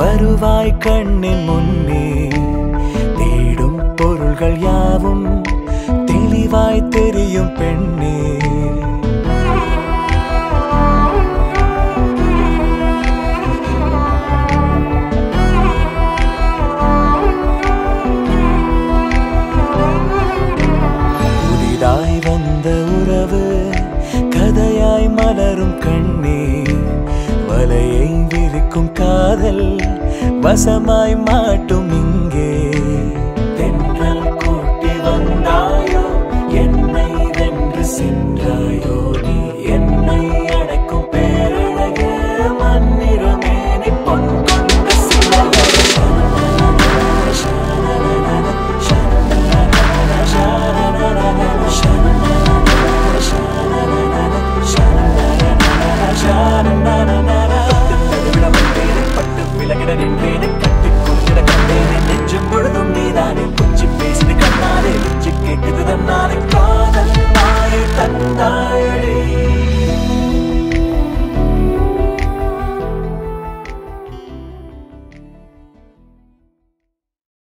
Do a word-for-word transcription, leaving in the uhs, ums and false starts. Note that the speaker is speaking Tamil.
வருவாய் கண்ணின் முன்னே தேடும் பொருள்கள் யாவும் தெளிவாய் தெரியும் பெண்ணே. புதிதாய் வந்த உறவு கதையாய் மலரும் கண்ணே, வலையை விரிக்கும் காதல் வசமாய் மாட்டும்